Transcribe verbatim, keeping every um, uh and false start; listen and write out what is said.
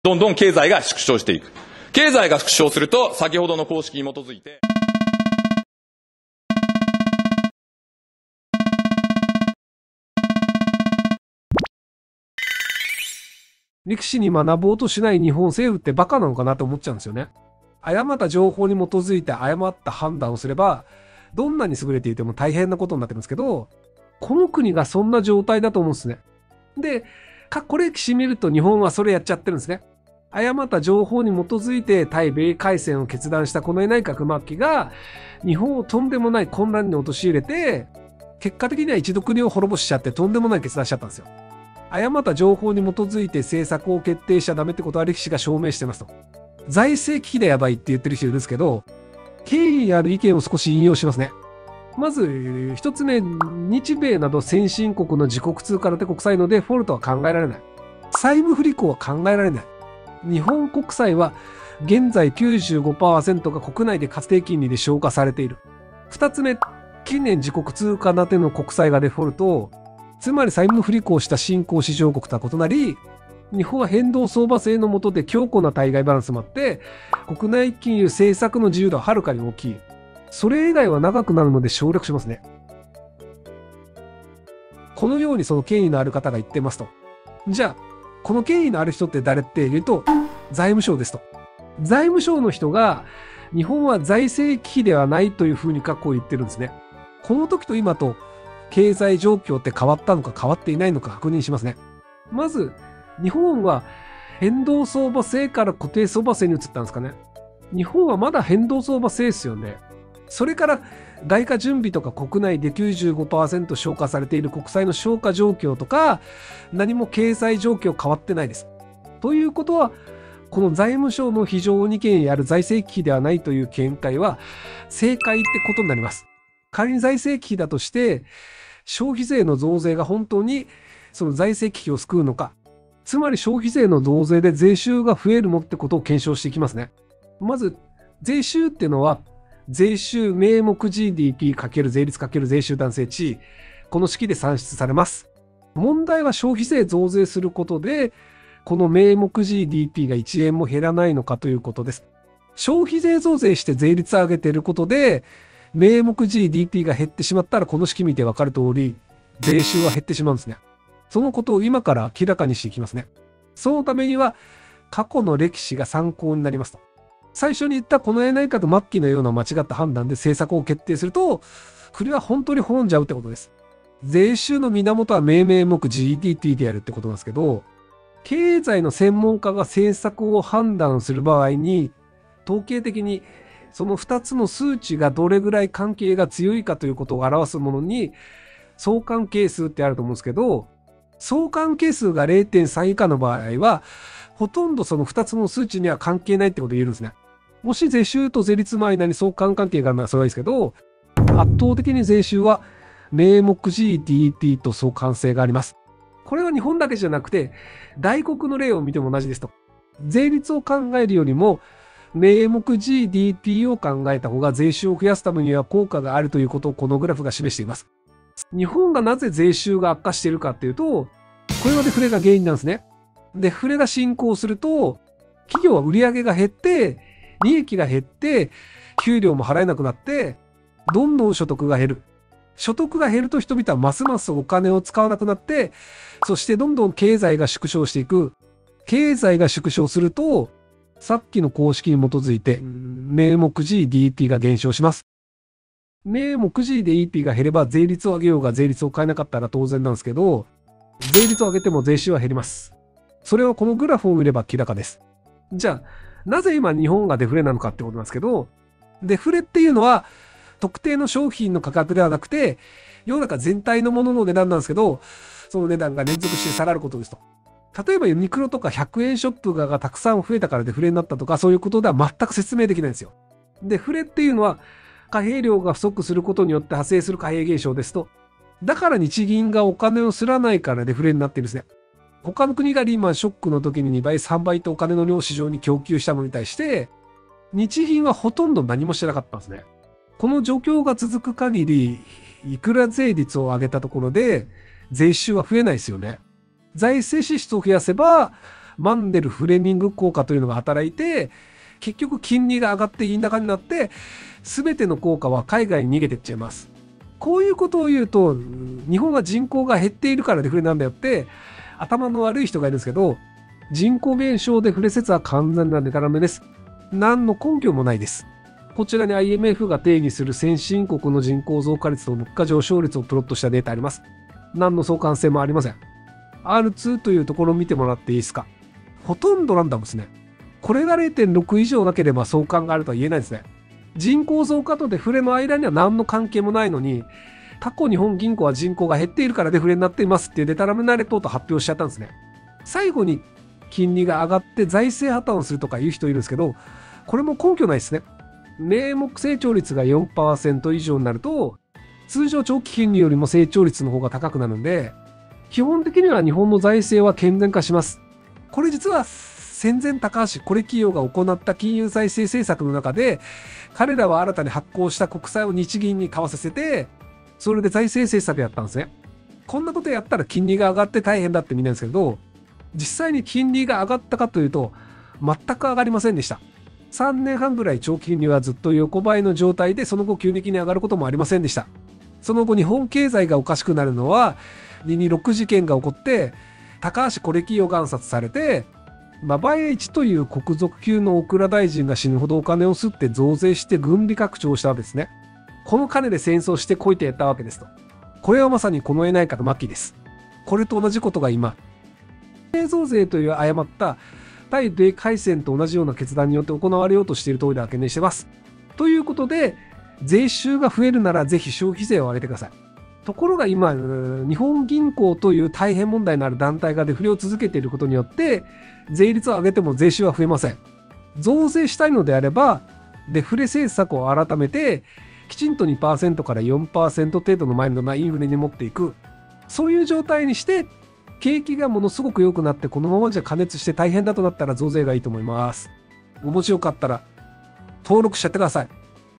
どんどん経済が縮小していく。経済が縮小すると、先ほどの公式に基づいて、 歴史に学ぼうとしない日本政府ってバカなのかなと思っちゃうんですよね。誤った情報に基づいて誤った判断をすれば、どんなに優れていても大変なことになってるんですけど、この国がそんな状態だと思うんですね。で、過去歴史見ると日本はそれやっちゃってるんですね。誤った情報に基づいて対米開戦を決断した近衛内閣末期が、日本をとんでもない混乱に陥れて、結果的には一度国を滅ぼしちゃってとんでもない決断しちゃったんですよ。誤った情報に基づいて政策を決定しちゃダメってことは歴史が証明してますと。財政危機でやばいって言ってる人いるんですけど、経緯ある意見を少し引用しますね。まず、一つ目、日米など先進国の自国通貨建て国債のデフォルトは考えられない。債務不履行は考えられない。日本国債は現在 きゅうじゅうごパーセント が国内で確定金利で消化されている。二つ目、近年自国通貨建ての国債がデフォルト、つまり債務不履行した新興市場国とは異なり、日本は変動相場制の下で強固な対外バランスもあって、国内金融政策の自由度ははるかに大きい。それ以外は長くなるので省略しますね。このようにその権威のある方が言ってますと。じゃあ、この権威のある人って誰って言うと、財務省ですと。財務省の人が、日本は財政危機ではないというふうに過去を言ってるんですね。この時と今と、経済状況って変わったのか変わっていないのか確認しますね。まず、日本は変動相場制から固定相場制に移ったんですかね。日本はまだ変動相場制ですよね。それから外貨準備とか国内で きゅうじゅうごパーセント 消化されている国債の消化状況とか、何も経済状況変わってないです。ということは、この財務省の非常に権威ある財政危機ではないという見解は正解ってことになります。仮に財政危機だとして、消費税の増税が本当にその財政危機を救うのか、つまり消費税の増税で税収が増えるのってことを検証していきますね。まず、税収っていうのは、税収名目 ジーディーピー× 税率×税収男性値、この式で算出されます。問題は消費税増税することで、この名目 ジーディーピー がいちえんも減らないのかということです。消費税増税して税率上げていることで、名目 ジーディーピー が減ってしまったら、この式見てわかる通り、税収は減ってしまうんですね。そのことを今から明らかにしていきますね。そのためには、過去の歴史が参考になりますと。最初に言った近衛内閣末期のような間違った判断で政策を決定すると、国は本当に滅んじゃうってことです。税収の源は名名目 ジーディーピー でやるってことなんですけど、経済の専門家が政策を判断する場合に、統計的にそのふたつの数値がどれぐらい関係が強いかということを表すものに、相関係数ってあると思うんですけど、相関係数が れいてんさん 以下の場合は、ほとんどそのふたつの数値には関係ないってことを言えるんですね。もし税収と税率の間に相関関係があるのはそれはいいですけど、圧倒的に税収は名目 ジーディーピー と相関性があります。これは日本だけじゃなくて、大国の例を見ても同じですと。税率を考えるよりも、名目 ジーディーピー を考えた方が税収を増やすためには効果があるということをこのグラフが示しています。日本がなぜ税収が悪化しているかっていうと、これはデフレが原因なんですね。デフレが進行すると、企業は売上が減って、利益が減って、給料も払えなくなって、どんどん所得が減る。所得が減ると人々はますますお金を使わなくなって、そしてどんどん経済が縮小していく。経済が縮小すると、さっきの公式に基づいて、名目 ジーディーピー が減少します。名目 ジーディーピー が減れば税率を上げようが税率を変えなかったら当然なんですけど、税率を上げても税収は減ります。それはこのグラフを見れば明らかです。じゃあ、なぜ今日本がデフレなのかってことなんですけど、デフレっていうのは特定の商品の価格ではなくて、世の中全体のものの値段なんですけど、その値段が連続して下がることですと。例えばユニクロとかひゃくえんショップがたくさん増えたからデフレになったとか、そういうことでは全く説明できないんですよ。デフレっていうのは貨幣量が不足することによって発生する貨幣現象ですと。だから日銀がお金をすらないからデフレになっているんですね。他の国がリーマンショックの時ににばい、さんばいとお金の量を市場に供給したのに対して、日銀はほとんど何もしてなかったんですね。この状況が続く限り、いくら税率を上げたところで、税収は増えないですよね。財政支出を増やせば、 マンデルフレミング効果というのが働いて、結局金利が上がって銀高になって、すべての効果は海外に逃げてっちゃいます。こういうことを言うと、日本は人口が減っているからデフレなんだよって、頭の悪い人がいるんですけど、人口減少デフレ説は完全なデタラメです。何の根拠もないです。こちらに アイエムエフ が定義する先進国の人口増加率と物価上昇率をプロットしたデータあります。何の相関性もありません。アールツー というところを見てもらっていいですか。ほとんどランダムですね。これが れいてんろく 以上なければ相関があるとは言えないですね。人口増加とデフレの間には何の関係もないのに、過去日本銀行は人口が減っているからデフレになっていますっていうデタラメなレポートを発表しちゃったんですね。最後に金利が上がって財政破綻をするとか言う人いるんですけど、これも根拠ないですね。名目成長率が よんパーセント 以上になると、通常長期金利よりも成長率の方が高くなるんで、基本的には日本の財政は健全化します。これ実は戦前高橋コレ企業が行った金融財政政策の中で、彼らは新たに発行した国債を日銀に買わせて、それで財政政策やったんですね。こんなことやったら金利が上がって大変だってみんなですけど、実際に金利が上がったかというと、全く上がりませんでした。さんねんはんぐらい長期金利はずっと横ばいの状態で、その後急激に上がることもありませんでした。その後日本経済がおかしくなるのは、ににろく事件が起こって、高橋コレ企業が暗殺されて、馬場栄一という国賊級の大蔵大臣が死ぬほどお金を吸って増税して軍備拡張したわけですね。この金で戦争してこいてやったわけですと。これはまさに近衛内閣末期です。これと同じことが今、増税という誤った対米開戦と同じような決断によって行われようとしている通りだ懸念しています。ということで、税収が増えるならぜひ消費税を上げてください。ところが今、日本銀行という大変問題のある団体がデフレを続けていることによって、税率を上げても税収は増えません。増税したいのであれば、デフレ政策を改めて、きちんと にパーセント から よんパーセント 程度のマイルドなインフレに持っていく。そういう状態にして、景気がものすごく良くなって、このままじゃ加熱して大変だとなったら増税がいいと思います。面白かったら、登録しちゃってください。